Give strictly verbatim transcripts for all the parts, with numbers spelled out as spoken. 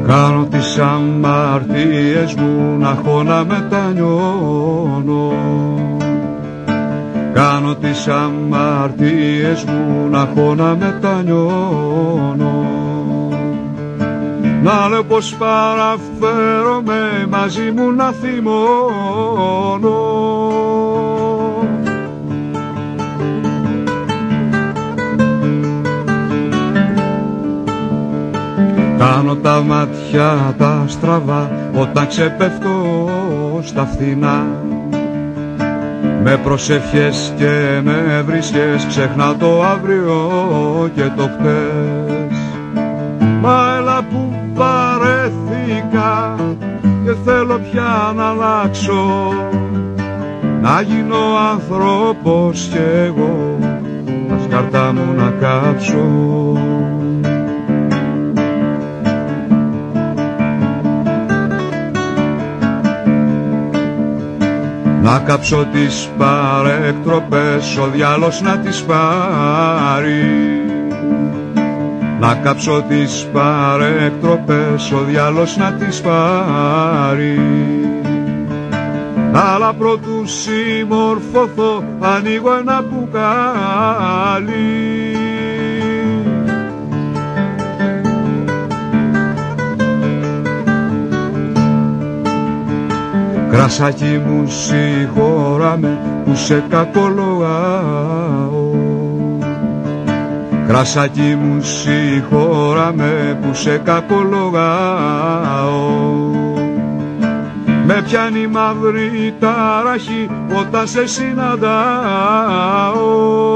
Κάνω τις αμαρτίες μου να έχω να μετανιώνω. Κάνω τις αμαρτίες μου να έχω να μετανιώνω. Να λέω πως παραφέρομαι, μαζί μου να θυμώνω. Κάνω τα μάτια τα στραβά όταν ξεπέφτω στα φθηνά. Με προσευχές και με βρίσκες ξεχνά το αύριο και το χτες. Μα έλα που παρέθηκα και θέλω πια να αλλάξω, να γίνω άνθρωπος κι εγώ, τα σκάρτα μου να κάψω. Να κάψω τις παρεκτροπές, ο διάλος να τις πάρει. Να κάψω τις παρεκτροπές, ο διάλος να τις πάρει. Αλλά πρώτου συμμορφωθώ, ανοίγω ένα μπουκάλι. Κρασάκι μου συγχώραμε που σε κακολογάω. Κρασάκι μου συγχώραμε που σε κακολογάω. Με πιάνει μαύρη ταραχή όταν σε συναντάω.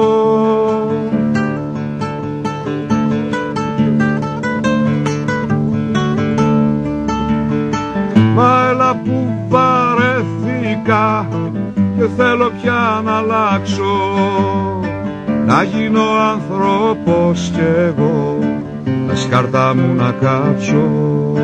Μα έλα που παρέθηκα και θέλω πια να αλλάξω, να γίνω άνθρωπος κι εγώ, τα σκάρτα μου να κάψω.